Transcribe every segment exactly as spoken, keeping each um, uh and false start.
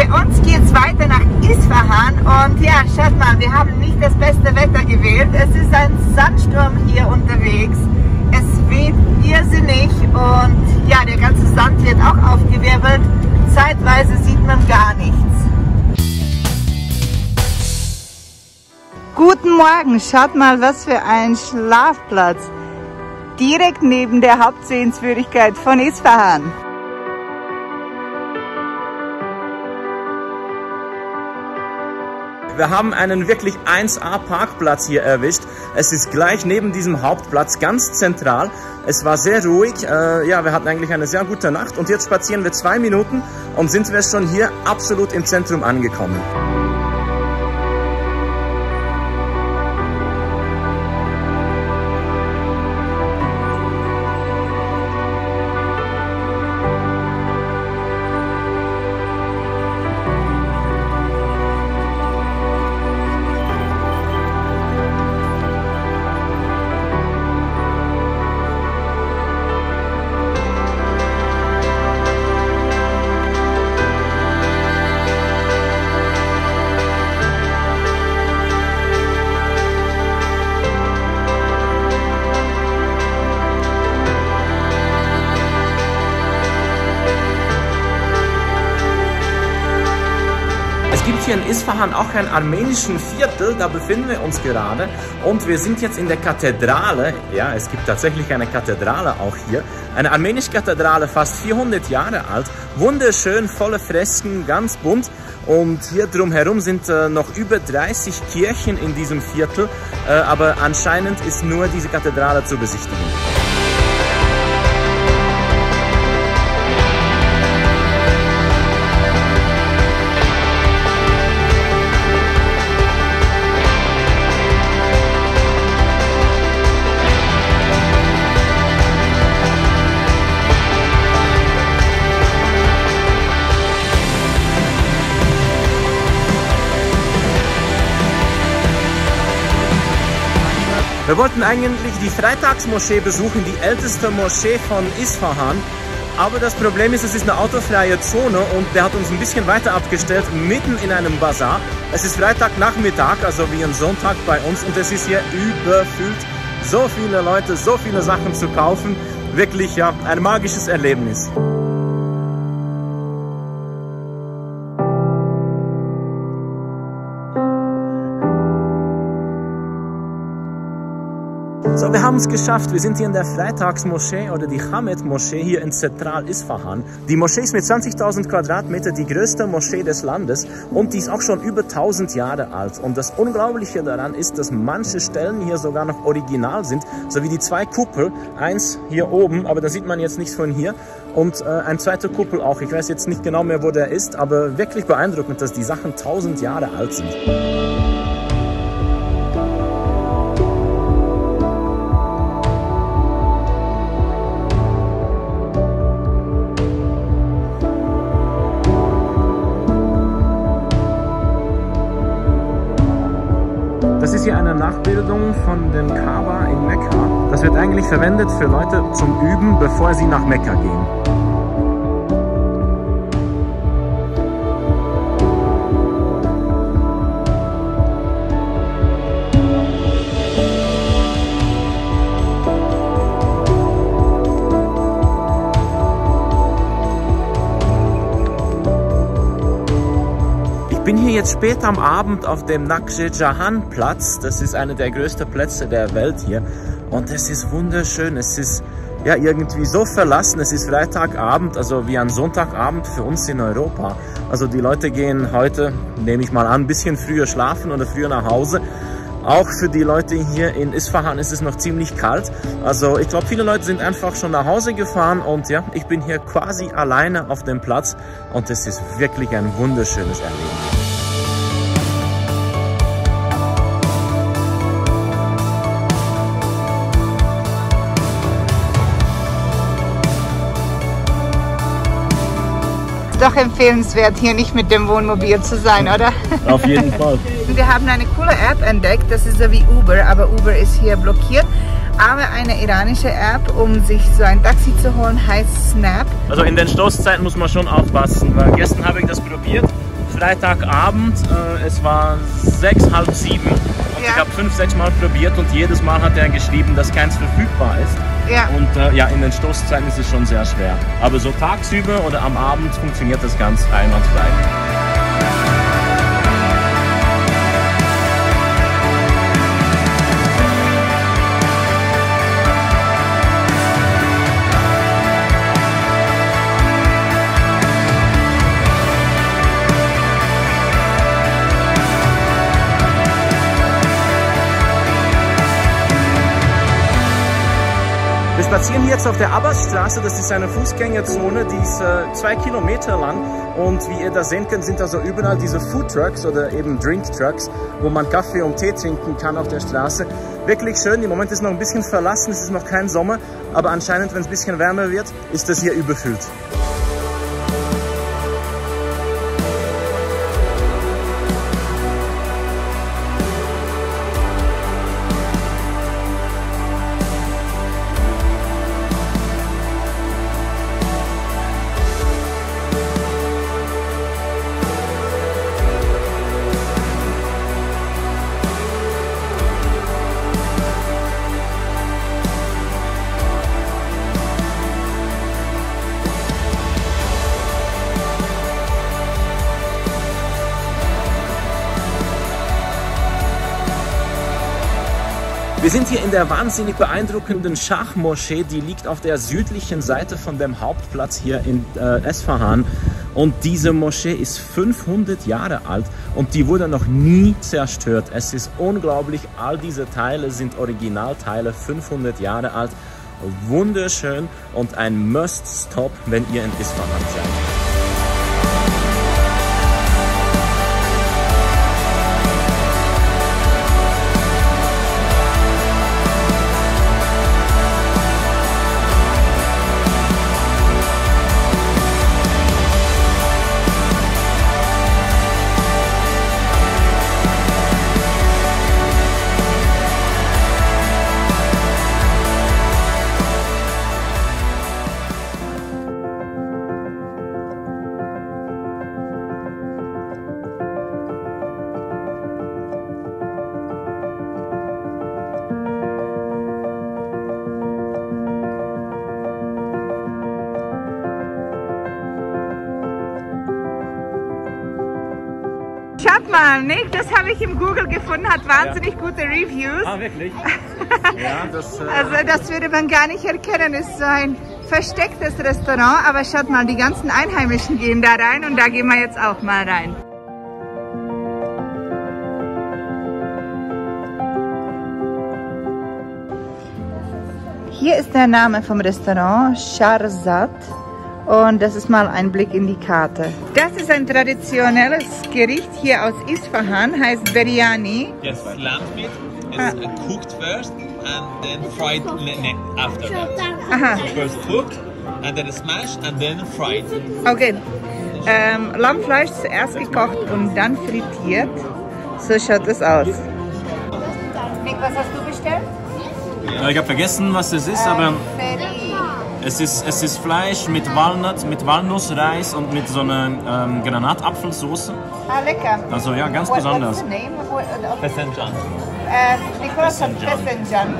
Für uns geht es weiter nach Isfahan und ja, schaut mal, wir haben nicht das beste Wetter gewählt. Es ist ein Sandsturm hier unterwegs. Es weht irrsinnig und ja, der ganze Sand wird auch aufgewirbelt. Zeitweise sieht man gar nichts. Guten Morgen, schaut mal, was für ein Schlafplatz. Direkt neben der Hauptsehenswürdigkeit von Isfahan. Wir haben einen wirklich eins A Parkplatz hier erwischt. Es ist gleich neben diesem Hauptplatz, ganz zentral. Es war sehr ruhig. Äh, ja, wir hatten eigentlich eine sehr gute Nacht. Und jetzt spazieren wir zwei Minuten und sind wir schon hier absolut im Zentrum angekommen. Es gibt hier in Isfahan auch einen armenischen Viertel, da befinden wir uns gerade und wir sind jetzt in der Kathedrale. Ja, es gibt tatsächlich eine Kathedrale auch hier. Eine armenische Kathedrale, fast vierhundert Jahre alt, wunderschön, volle Fresken, ganz bunt. Und hier drumherum sind äh, noch über dreißig Kirchen in diesem Viertel, äh, aber anscheinend ist nur diese Kathedrale zu besichtigen. Wir wollten eigentlich die Freitagsmoschee besuchen, die älteste Moschee von Isfahan. Aber das Problem ist, es ist eine autofreie Zone und der hat uns ein bisschen weiter abgestellt, mitten in einem Bazar. Es ist Freitagnachmittag, also wie ein Sonntag bei uns und es ist hier überfüllt. So viele Leute, so viele Sachen zu kaufen. Wirklich, ja, ein magisches Erlebnis. So, wir haben es geschafft. Wir sind hier in der Freitagsmoschee oder die Hamed-Moschee hier in Zentral-Isfahan. Die Moschee ist mit zwanzigtausend Quadratmeter die größte Moschee des Landes und die ist auch schon über tausend Jahre alt. Und das Unglaubliche daran ist, dass manche Stellen hier sogar noch original sind, so wie die zwei Kuppel. Eins hier oben, aber da sieht man jetzt nichts von hier. Und äh, ein zweiter Kuppel auch. Ich weiß jetzt nicht genau mehr, wo der ist, aber wirklich beeindruckend, dass die Sachen tausend Jahre alt sind. Das ist hier eine Nachbildung von dem Kaaba in Mekka. Das wird eigentlich verwendet für Leute zum Üben, bevor sie nach Mekka gehen. Ich bin hier jetzt spät am Abend auf dem Naqsh Jahan Platz. Das ist einer der größten Plätze der Welt hier. Und es ist wunderschön. Es ist ja irgendwie so verlassen. Es ist Freitagabend, also wie ein Sonntagabend für uns in Europa. Also die Leute gehen heute, nehme ich mal an, ein bisschen früher schlafen oder früher nach Hause. Auch für die Leute hier in Isfahan ist es noch ziemlich kalt. Also ich glaube, viele Leute sind einfach schon nach Hause gefahren und ja, ich bin hier quasi alleine auf dem Platz und es ist wirklich ein wunderschönes Erlebnis. Doch empfehlenswert, hier nicht mit dem Wohnmobil zu sein, oder? Auf jeden Fall. Wir haben eine coole App entdeckt, das ist so wie Uber, aber Uber ist hier blockiert. Aber eine iranische App, um sich so ein Taxi zu holen, heißt Snap. Also in den Stoßzeiten muss man schon aufpassen, weil gestern habe ich das probiert Freitagabend, äh, es war sechs, halb sieben und ja. Ich habe fünf, sechs Mal probiert und jedes Mal hat er geschrieben, dass keins verfügbar ist. Ja. Und äh, ja, in den Stoßzeiten ist es schon sehr schwer. Aber so tagsüber oder am Abend funktioniert das ganz einwandfrei. Wir spazieren hier jetzt auf der Abbasstraße, das ist eine Fußgängerzone, die ist äh, zwei Kilometer lang und wie ihr da sehen könnt, sind da so überall diese Food Trucks oder eben Drink Trucks, wo man Kaffee und Tee trinken kann auf der Straße. Wirklich schön, im Moment ist noch ein bisschen verlassen, es ist noch kein Sommer, aber anscheinend, wenn es ein bisschen wärmer wird, ist das hier überfüllt. Wir sind hier in der wahnsinnig beeindruckenden Schach-Moschee, die liegt auf der südlichen Seite von dem Hauptplatz hier in äh, Esfahan. Und diese Moschee ist fünfhundert Jahre alt und die wurde noch nie zerstört. Es ist unglaublich, all diese Teile sind Originalteile, fünfhundert Jahre alt. Wunderschön und ein Must-Stop, wenn ihr in Isfahan seid. Schaut mal, Nick, das habe ich im Google gefunden, hat wahnsinnig ja. gute Reviews. Ah, wirklich? Ja, das, äh also das würde man gar nicht erkennen, es ist so ein verstecktes Restaurant, aber schaut mal, die ganzen Einheimischen gehen da rein und da gehen wir jetzt auch mal rein. Hier ist der Name vom Restaurant, Sharzad. Und das ist mal ein Blick in die Karte. Das ist ein traditionelles Gericht hier aus Isfahan, heißt Biryani. Yes, lamb meat is ah. cooked first and then fried after that. Aha. So first cooked and then smashed and then fried. Okay. Ähm, Lammfleisch zuerst gekocht und dann frittiert. So schaut es aus. Nick, was hast du bestellt? Ja, ich habe vergessen, was es ist, ähm, aber es ist, es ist Fleisch mit Walnut, mit Walnussreis und mit so einer ähm, Granatapfelsauce. Ah, lecker. Also ja, ganz What, besonders. What's the name? Fesenjan. Äh, Nicolas hat Fesenjan.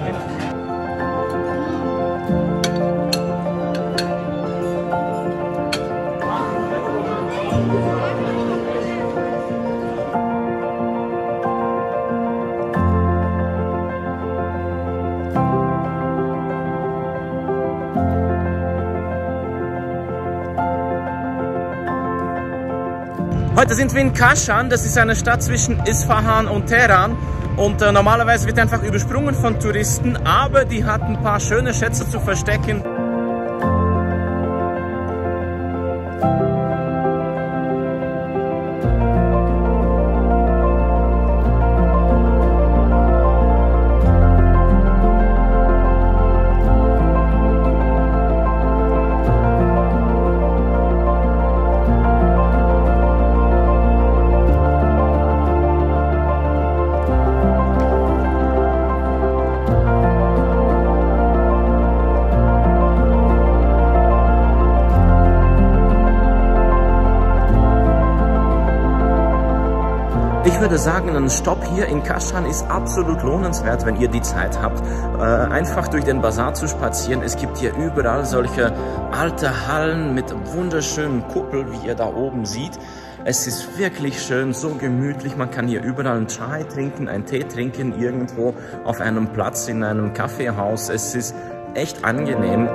Heute sind wir in Kashan, das ist eine Stadt zwischen Isfahan und Teheran und äh, normalerweise wird einfach übersprungen von Touristen, aber die hat ein paar schöne Schätze zu verstecken. Ich würde sagen, ein Stopp hier in Kaschan ist absolut lohnenswert, wenn ihr die Zeit habt, äh, einfach durch den Basar zu spazieren. Es gibt hier überall solche alte Hallen mit wunderschönen Kuppeln, wie ihr da oben seht. Es ist wirklich schön, so gemütlich. Man kann hier überall einen Chai trinken, einen Tee trinken, irgendwo auf einem Platz in einem Kaffeehaus. Es ist echt angenehm.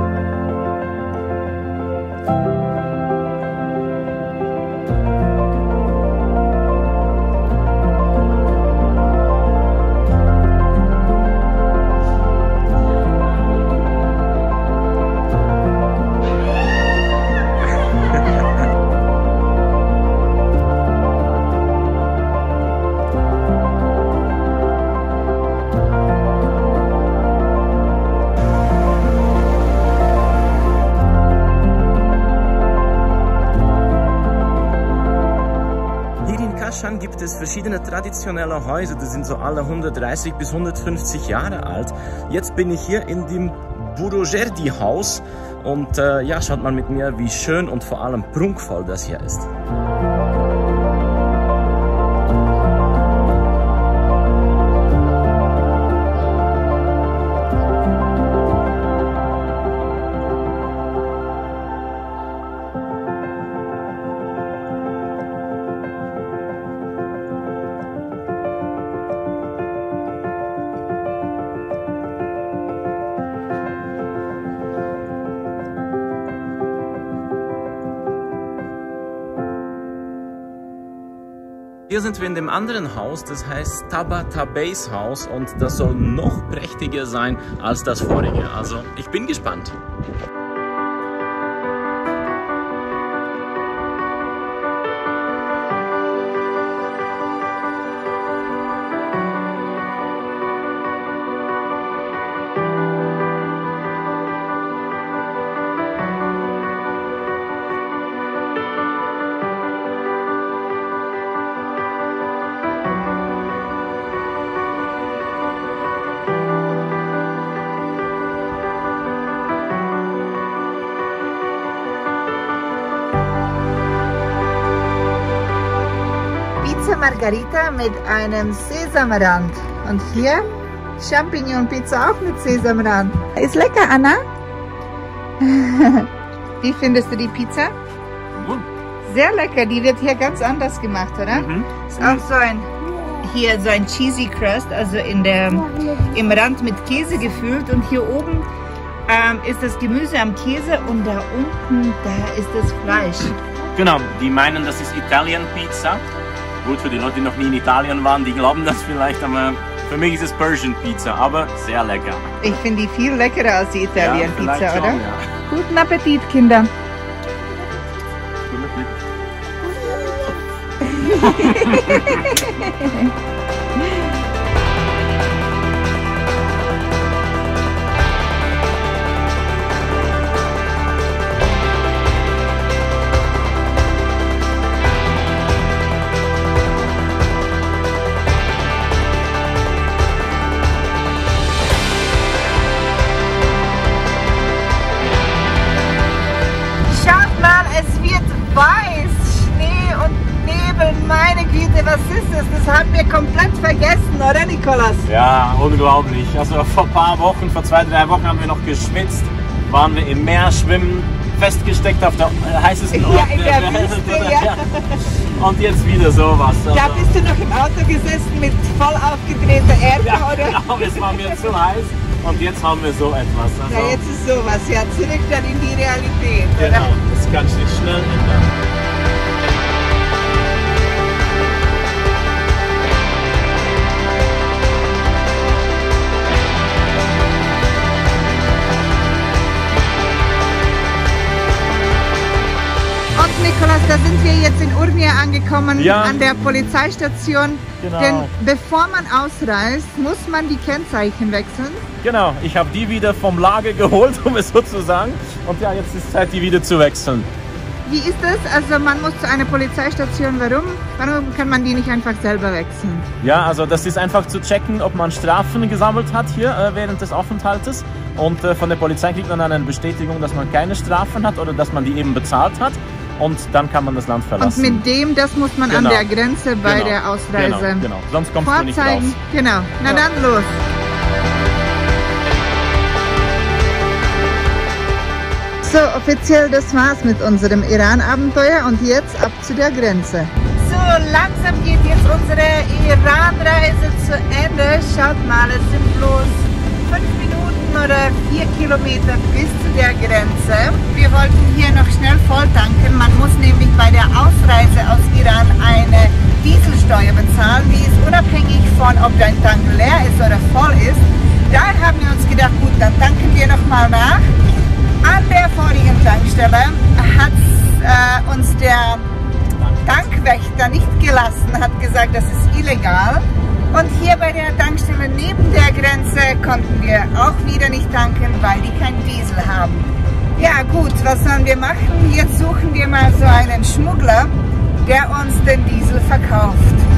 Gibt es verschiedene traditionelle Häuser, die sind so alle hundertdreißig bis hundertfünfzig Jahre alt. Jetzt bin ich hier in dem Burujerdi-Haus und äh, ja, schaut mal mit mir, wie schön und vor allem prunkvoll das hier ist. Hier sind wir in dem anderen Haus, das heißt Tabatabays Haus und das soll noch prächtiger sein als das vorige. Also ich bin gespannt. Margarita mit einem Sesamrand und hier Champignon-Pizza auch mit Sesamrand. Ist lecker, Anna? Wie findest du die Pizza? Gut. Sehr lecker, die wird hier ganz anders gemacht, oder? Mhm. Ist auch so ein, hier so ein Cheesy Crust, also in der, im Rand mit Käse gefüllt und hier oben ähm, ist das Gemüse am Käse und da unten, da ist das Fleisch. Genau, die meinen, das ist Italian Pizza. Gut, für die Leute, die noch nie in Italien waren, die glauben das vielleicht, aber für mich ist es Persian Pizza, aber sehr lecker. Ich finde die viel leckerer als die Italian ja, Pizza, schon, oder? Ja. Guten Appetit, Kinder! Was ist das? Das haben wir komplett vergessen, oder Nikolas? Ja, unglaublich. Also vor ein paar Wochen, vor zwei, drei Wochen haben wir noch geschwitzt, waren wir im Meer schwimmen, festgesteckt auf der heißesten Ort ja, in der, der Wüste, Welt. Ja. Und jetzt wieder sowas. Also, da bist du noch im Auto gesessen mit voll aufgedrehter Erde, ja, oder? Genau, es war mir zu heiß und jetzt haben wir so etwas. Also, ja, jetzt ist sowas. Ja, zurück dann in die Realität, genau, oder? Das kann sich schnell ändern. Nikolas, da sind wir jetzt in Urmia angekommen, ja. An der Polizeistation. Genau. Denn bevor man ausreist, muss man die Kennzeichen wechseln. Genau, ich habe die wieder vom Lager geholt, um es so zu sagen. Und ja, jetzt ist Zeit, die wieder zu wechseln. Wie ist das? Also man muss zu einer Polizeistation. Warum? Warum kann man die nicht einfach selber wechseln? Ja, also das ist einfach zu checken, ob man Strafen gesammelt hat hier äh, während des Aufenthaltes. Und äh, von der Polizei kriegt man dann eine Bestätigung, dass man keine Strafen hat oder dass man die eben bezahlt hat. und dann kann man das Land verlassen. Und mit dem, das muss man Genau. an der Grenze bei Genau. der Ausreise Genau, genau. Sonst kommst du nicht raus. vorzeigen. Genau, na Ja. dann los. So, offiziell das war's mit unserem Iran-Abenteuer und jetzt ab zu der Grenze. So, langsam geht jetzt unsere Iran-Reise zu Ende. Schaut mal, es sind bloß fünf Minuten oder vier Kilometer bis zu der Grenze. Wir wollten hier noch schnell voll tanken. Man muss nämlich bei der Ausreise aus Iran eine Dieselsteuer bezahlen. Die ist unabhängig von, ob dein Tank leer ist oder voll ist. Daher haben wir uns gedacht, gut, dann tanken wir noch mal nach. An der vorigen Tankstelle hat äh, uns der Tankwächter nicht gelassen, hat gesagt, das ist illegal. Und hier bei der Tankstelle neben der Grenze konnten wir auch wieder nicht tanken, weil die kein Diesel haben. Ja gut, was sollen wir machen? Jetzt suchen wir mal so einen Schmuggler, der uns den Diesel verkauft.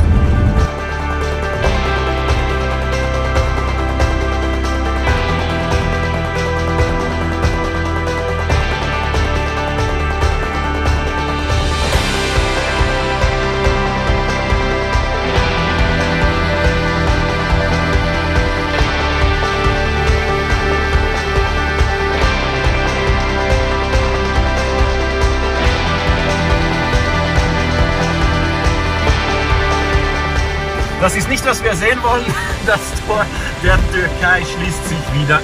Das ist nicht, was wir sehen wollen. Das Tor der Türkei schließt sich wieder.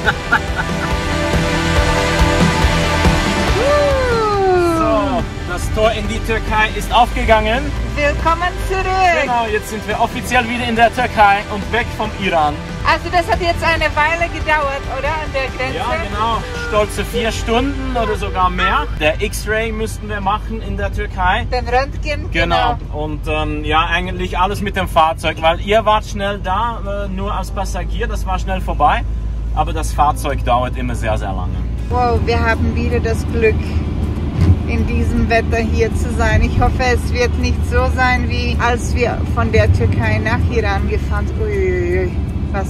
So, das Tor in die Türkei ist aufgegangen. Willkommen zurück! Genau, jetzt sind wir offiziell wieder in der Türkei und weg vom Iran. Also das hat jetzt eine Weile gedauert, oder? An der Grenze? Ja, genau. Stolze vier Stunden oder sogar mehr. Der X-Ray müssten wir machen in der Türkei. Den Röntgen? Genau. Und ähm, ja, eigentlich alles mit dem Fahrzeug, weil ihr wart schnell da, äh, nur als Passagier, das war schnell vorbei. Aber das Fahrzeug dauert immer sehr, sehr lange. Wow, wir haben wieder das Glück, in diesem Wetter hier zu sein. Ich hoffe, es wird nicht so sein, wie als wir von der Türkei nach Iran gefahren sind. Uiuiui, was?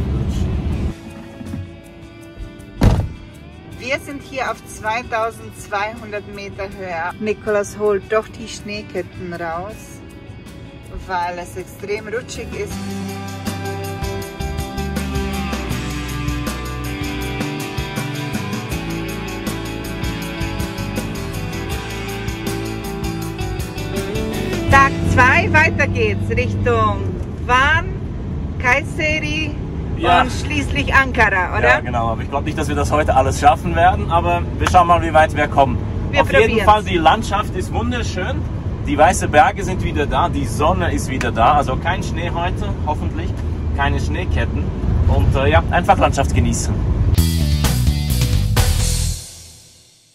Wir sind hier auf zweitausendzweihundert Meter Höhe. Nikolaus holt doch die Schneeketten raus, weil es extrem rutschig ist. Tag zwei, weiter geht's Richtung Van, Kayseri Ja. und schließlich Ankara, oder? Ja, genau. Aber ich glaube nicht, dass wir das heute alles schaffen werden. Aber wir schauen mal, wie weit wir kommen. Wir Auf jeden probieren's. Fall, die Landschaft ist wunderschön. Die weißen Berge sind wieder da. Die Sonne ist wieder da. Also kein Schnee heute, hoffentlich. Keine Schneeketten. Und äh, ja, einfach Landschaft genießen.